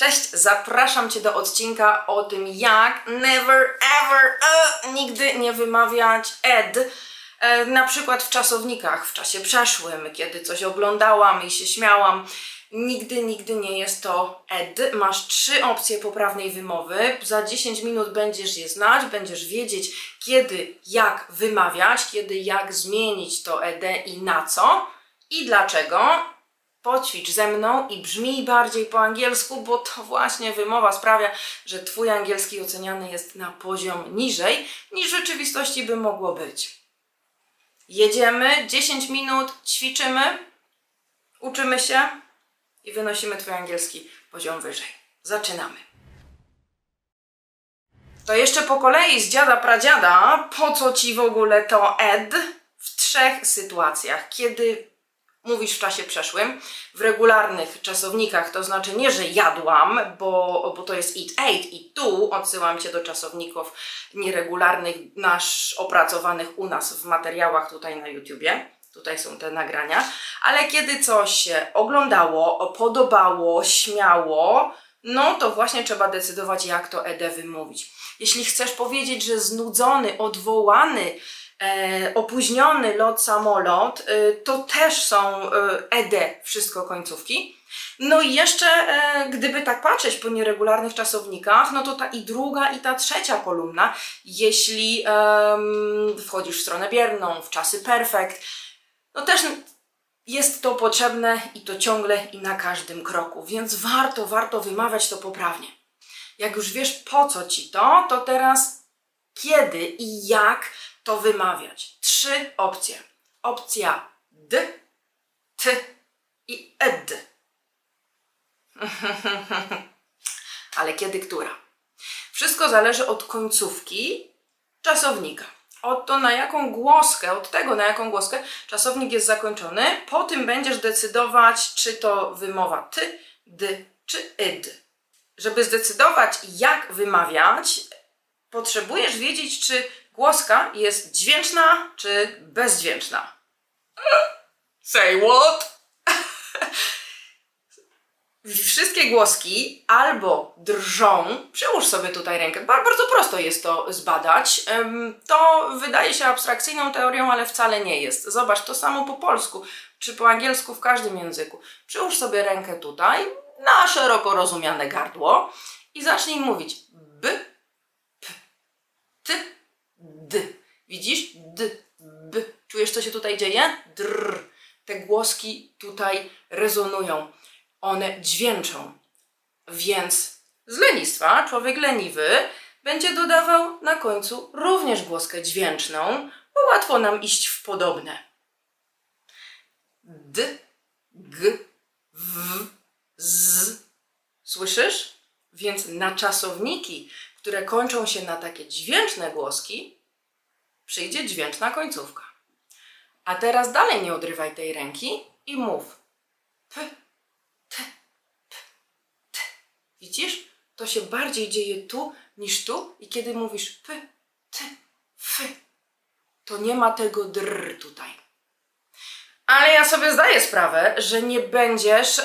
Cześć, zapraszam Cię do odcinka o tym, jak never ever nigdy nie wymawiać ed. Na przykład w czasownikach, w czasie przeszłym, kiedy coś oglądałam i się śmiałam. Nigdy nie jest to ed. Masz 3 opcje poprawnej wymowy. Za 10 minut będziesz je znać, będziesz wiedzieć, kiedy, jak wymawiać, kiedy, jak zmienić to ed i na co i dlaczego. Poćwicz ze mną i brzmij bardziej po angielsku, bo to właśnie wymowa sprawia, że Twój angielski oceniany jest na poziom niżej, niż w rzeczywistości by mogło być. Jedziemy, 10 minut, ćwiczymy, uczymy się i wynosimy Twój angielski poziom wyżej. Zaczynamy. To jeszcze po kolei z dziada pradziada, po co Ci w ogóle to ed w 3 sytuacjach. Kiedy mówisz w czasie przeszłym, w regularnych czasownikach, to znaczy nie, że jadłam, bo to jest eat, ate i tu odsyłam Cię do czasowników nieregularnych, opracowanych u nas w materiałach tutaj na YouTubie. Tutaj są te nagrania. Ale kiedy coś się oglądało, podobało, śmiało, no to właśnie trzeba decydować, jak to ed wymówić. Jeśli chcesz powiedzieć, że znudzony, odwołany, opóźniony lot, samolot, to też są ed, wszystko końcówki. No i jeszcze, gdyby tak patrzeć po nieregularnych czasownikach, no to ta i druga, i ta trzecia kolumna, jeśli wchodzisz w stronę bierną, w czasy perfekt, no też jest to potrzebne i to ciągle i na każdym kroku, więc warto wymawiać to poprawnie. Jak już wiesz, po co Ci to, to teraz kiedy i jak to wymawiać. 3 opcje. Opcja d, t i ed. Ale kiedy która? Wszystko zależy od końcówki czasownika. Od tego, na jaką głoskę czasownik jest zakończony. Po tym będziesz decydować, czy to wymowa ty, d, czy ed. Żeby zdecydować, jak wymawiać, potrzebujesz wiedzieć, czy głoska jest dźwięczna, czy bezdźwięczna. Say what? Wszystkie głoski albo drżą, przyłóż sobie tutaj rękę, bardzo prosto jest to zbadać. To wydaje się abstrakcyjną teorią, ale wcale nie jest. Zobacz, to samo po polsku, czy po angielsku, w każdym języku. Przyłóż sobie rękę tutaj, na szeroko rozumiane gardło i zacznij mówić b, p, t, d. Widzisz? D, b. Czujesz, co się tutaj dzieje? Drr. Te głoski tutaj rezonują. One dźwięczą. Więc z lenistwa człowiek leniwy będzie dodawał na końcu również głoskę dźwięczną, bo łatwo nam iść w podobne. D, g, w, z. Słyszysz? Więc na czasowniki, które kończą się na takie dźwięczne głoski, przyjdzie dźwięczna końcówka. A teraz dalej nie odrywaj tej ręki i mów p, t, p, t. Widzisz? To się bardziej dzieje tu niż tu i kiedy mówisz p, t, f, to nie ma tego drr tutaj. Ale ja sobie zdaję sprawę, że nie będziesz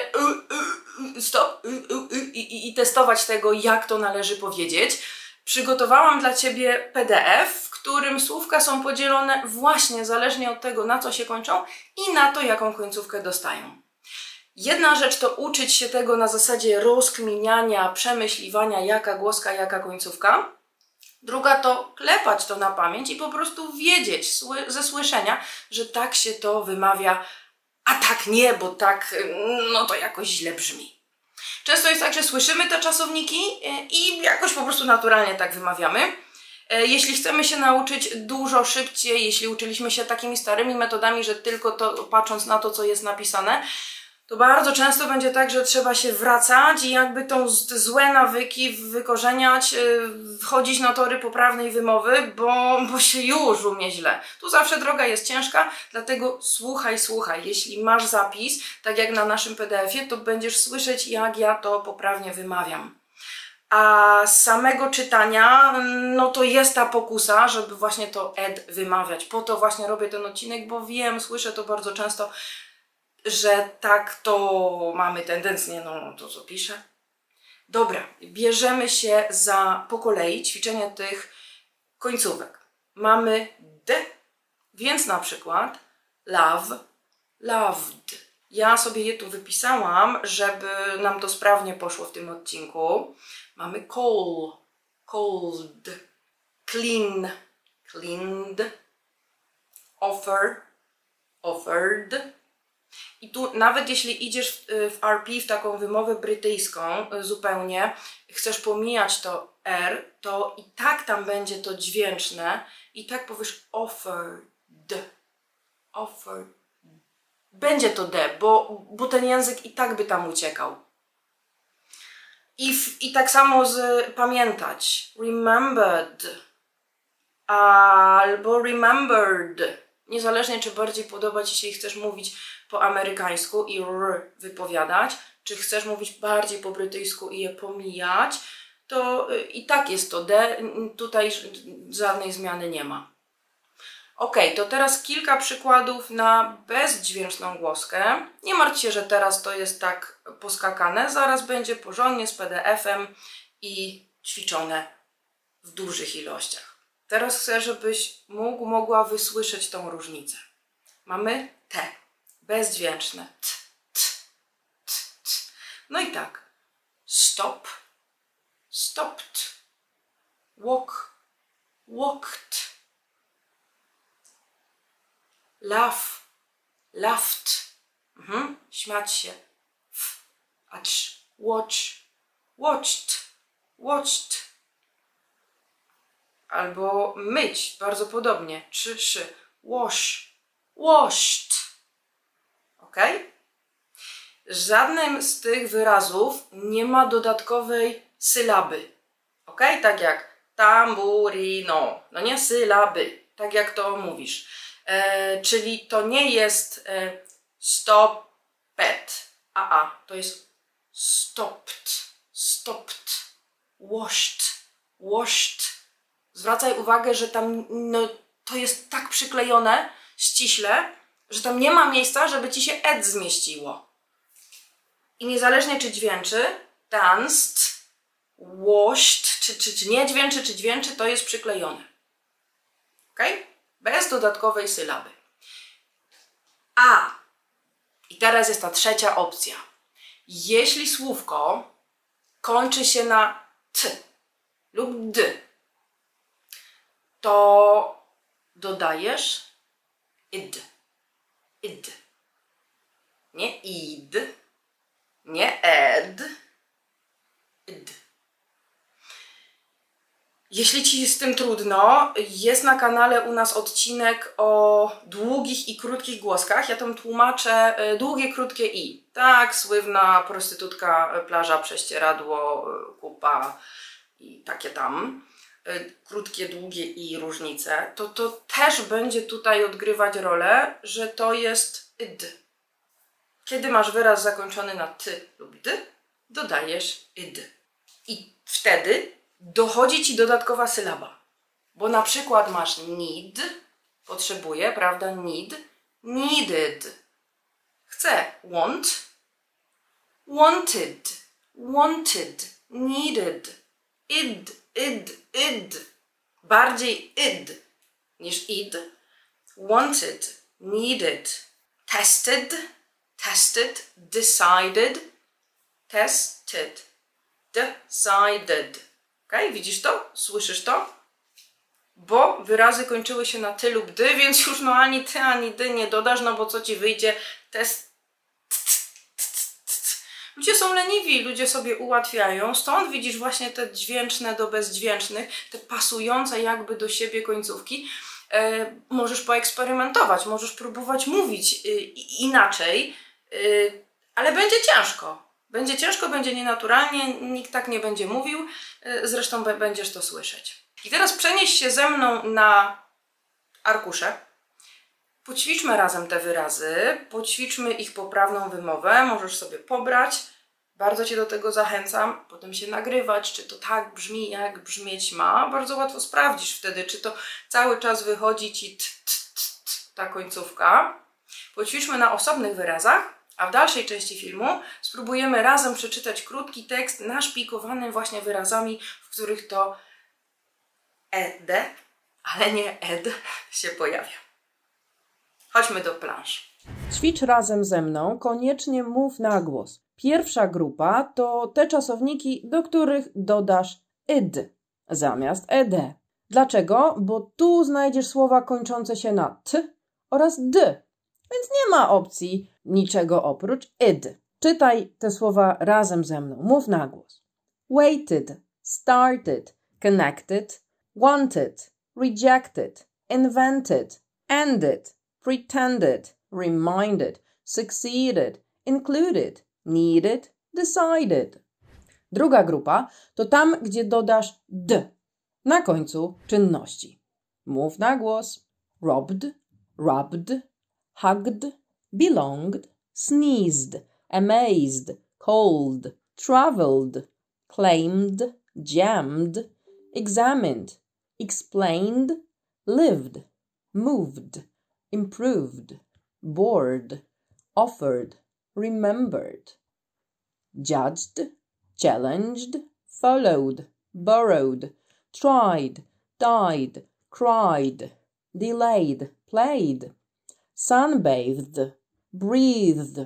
i testować tego, jak to należy powiedzieć. Przygotowałam dla Ciebie PDF, w którym słówka są podzielone właśnie zależnie od tego, na co się kończą i na to, jaką końcówkę dostają. Jedna rzecz to uczyć się tego na zasadzie rozkminiania, przemyśliwania, jaka głoska, jaka końcówka. Druga to klepać to na pamięć i po prostu wiedzieć ze słyszenia, że tak się to wymawia, a tak nie, bo tak, no to jakoś źle brzmi. Często jest tak, że słyszymy te czasowniki i jakoś po prostu naturalnie tak wymawiamy. Jeśli chcemy się nauczyć dużo szybciej, jeśli uczyliśmy się takimi starymi metodami, że tylko to patrząc na to, co jest napisane, to bardzo często będzie tak, że trzeba się wracać i jakby te złe nawyki wykorzeniać, wchodzić na tory poprawnej wymowy, bo się już umie źle. Tu zawsze droga jest ciężka, dlatego słuchaj. Jeśli masz zapis, tak jak na naszym PDF-ie, to będziesz słyszeć, jak ja to poprawnie wymawiam. A z samego czytania, no to jest ta pokusa, żeby właśnie to ed wymawiać. Po to właśnie robię ten odcinek, bo wiem, słyszę to bardzo często, że tak to mamy tendencję, no to co piszę. Dobra, bierzemy się za po kolei ćwiczenie tych końcówek. Mamy d, więc na przykład love, loved. Ja sobie je tu wypisałam, żeby nam to sprawnie poszło w tym odcinku. Mamy cold, cold, clean, cleaned, offer, offered. I tu nawet jeśli idziesz w RP, w taką wymowę brytyjską zupełnie, chcesz pomijać to R, to i tak tam będzie to dźwięczne i tak powiesz offered, offered. Będzie to D, bo ten język i tak by tam uciekał. I tak samo z pamiętać. Remembered albo remembered. Niezależnie, czy bardziej podoba Ci się i chcesz mówić po amerykańsku i R wypowiadać, czy chcesz mówić bardziej po brytyjsku i je pomijać, to i tak jest to D. Tutaj żadnej zmiany nie ma. Ok, to teraz kilka przykładów na bezdźwięczną głoskę. Nie martw się, że teraz to jest tak poskakane. Zaraz będzie porządnie z PDF-em i ćwiczone w dużych ilościach. Teraz chcę, żebyś mogła wysłyszeć tą różnicę. Mamy T, bezdźwięczne. T, t, t, t. No i tak. Stop, stopped. Walk, walked. Laugh, laughed. Śmiać się. Watch, watched, watched. Albo myć, bardzo podobnie. Szy. Wash, washed. Ok? Żadnym z tych wyrazów nie ma dodatkowej sylaby. Ok? Tak jak tamburino. No nie sylaby. Tak jak to mówisz. Czyli to nie jest stopped. To jest stopped, stopped, washed, washed. Zwracaj uwagę, że tam to jest tak przyklejone ściśle, że tam nie ma miejsca, żeby Ci się ed zmieściło. I niezależnie czy dźwięczy, danced, washed, czy nie dźwięczy, czy dźwięczy, to jest przyklejone. Ok? Bez dodatkowej sylaby. A. I teraz jest ta trzecia opcja. Jeśli słówko kończy się na t lub d, to dodajesz id. Id. Nie id, nie ed, id. Jeśli Ci z tym trudno, jest na kanale u nas odcinek o długich i krótkich głoskach. Ja tam tłumaczę długie, krótkie i. Tak, sływna prostytutka, plaża, prześcieradło, kupa i takie tam. Krótkie, długie i różnice. To też będzie tutaj odgrywać rolę, że to jest id. Kiedy masz wyraz zakończony na ty lub d, dodajesz id. I wtedy dochodzi Ci dodatkowa sylaba. Bo na przykład masz need, potrzebuje, prawda? Need, needed. Chcę, want, wanted, wanted, needed, id. Bardziej id niż id. Wanted, needed, tested, decided, tested, decided. Okay? Widzisz to? Słyszysz to? Bo wyrazy kończyły się na ty lub dy, więc już ani ty, ani dy nie dodasz, no bo co Ci wyjdzie? Ludzie są leniwi, ludzie sobie ułatwiają, stąd widzisz właśnie te dźwięczne do bezdźwięcznych, te pasujące jakby do siebie końcówki. Możesz poeksperymentować, możesz próbować mówić inaczej, ale będzie ciężko. Będzie ciężko, będzie nienaturalnie, nikt tak nie będzie mówił, zresztą będziesz to słyszeć. I teraz przenieś się ze mną na arkusze. Poćwiczmy razem te wyrazy, poćwiczmy ich poprawną wymowę, możesz sobie pobrać. Bardzo Cię do tego zachęcam, potem się nagrywać, czy to tak brzmi, jak brzmieć ma. Bardzo łatwo sprawdzisz wtedy, czy to cały czas wychodzi Ci ta końcówka. Poćwiczmy na osobnych wyrazach, A w dalszej części filmu spróbujemy razem przeczytać krótki tekst naszpikowany właśnie wyrazami, w których to ed, ale nie ed się pojawia. Chodźmy do planszy. Ćwicz razem ze mną, koniecznie mów na głos. Pierwsza grupa to te czasowniki, do których dodasz id zamiast ed. Dlaczego? Bo tu znajdziesz słowa kończące się na t oraz d, więc nie ma opcji niczego oprócz id. Czytaj te słowa razem ze mną, mów na głos. Waited, started, connected, wanted, rejected, invented, ended, pretended, reminded, succeeded, included, needed, decided. Druga grupa to tam, gdzie dodasz d na końcu czynności. Mów na głos. Robbed, rubbed, hugged, belonged, sneezed, amazed, cold, traveled, claimed, jammed, examined, explained, lived, moved, improved, bored, offered, remembered, judged, challenged, followed, borrowed, tried, died, cried, delayed, played, sunbathed, breathed,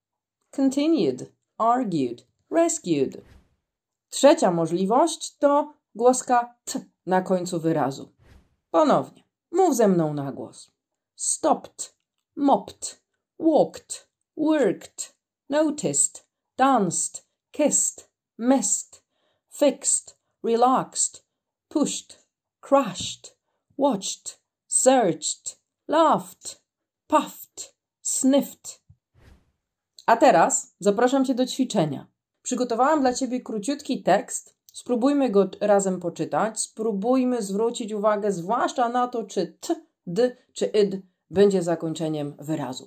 continued, argued, rescued. Trzecia możliwość to głoska t na końcu wyrazu. Ponownie. Mów ze mną na głos. Stopped, mopped, walked, worked, noticed, danced, kissed, missed, fixed, relaxed, pushed, crushed, watched, searched, laughed, puffed, sniffed. A teraz zapraszam Cię do ćwiczenia. Przygotowałam dla Ciebie króciutki tekst. Spróbujmy go razem poczytać. Spróbujmy zwrócić uwagę zwłaszcza na to, czy t, d czy id będzie zakończeniem wyrazu.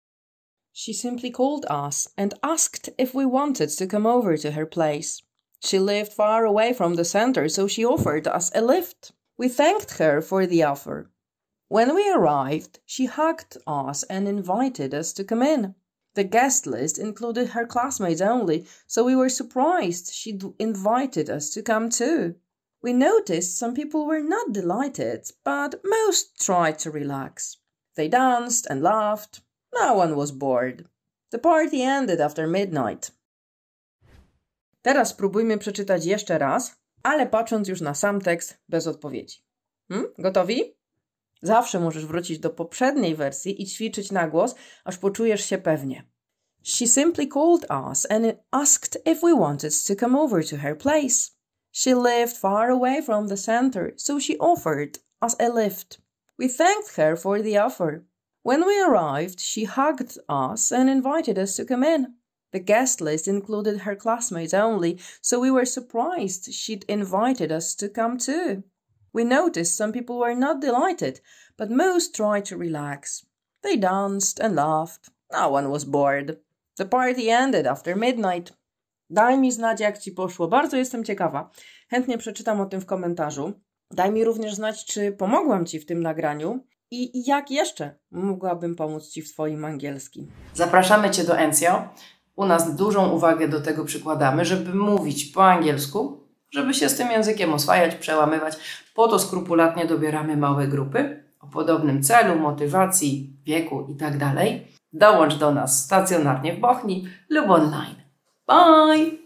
She simply called us and asked if we wanted to come over to her place. She lived far away from the center, so she offered us a lift. We thanked her for the offer. When we arrived, she hugged us and invited us to come in. The guest list included her classmates only, so we were surprised she'd invited us to come too. We noticed some people were not delighted, but most tried to relax. They danced and laughed. No one was bored. The party ended after midnight. Teraz spróbujmy przeczytać jeszcze raz, ale patrząc już na sam tekst bez odpowiedzi. Gotowi? Zawsze możesz wrócić do poprzedniej wersji i ćwiczyć na głos, aż poczujesz się pewnie. She simply called us and asked if we wanted to come over to her place. She lived far away from the center, so she offered us a lift. We thanked her for the offer. When we arrived, she hugged us and invited us to come in. The guest list included her classmates only, so we were surprised she'd invited us to come too. We noticed some people were not delighted, but most tried to relax. They danced and laughed. No one was bored. The party ended after midnight. Daj mi znać, jak Ci poszło. Bardzo jestem ciekawa. Chętnie przeczytam o tym w komentarzu. Daj mi również znać, czy pomogłam Ci w tym nagraniu i jak jeszcze mogłabym pomóc Ci w Twoim angielskim. Zapraszamy Cię do Encio. U nas dużą uwagę do tego przykładamy, żeby mówić po angielsku, żeby się z tym językiem oswajać, przełamywać. Po to skrupulatnie dobieramy małe grupy o podobnym celu, motywacji, wieku itd. Dołącz do nas stacjonarnie w Bochni lub online. Bye!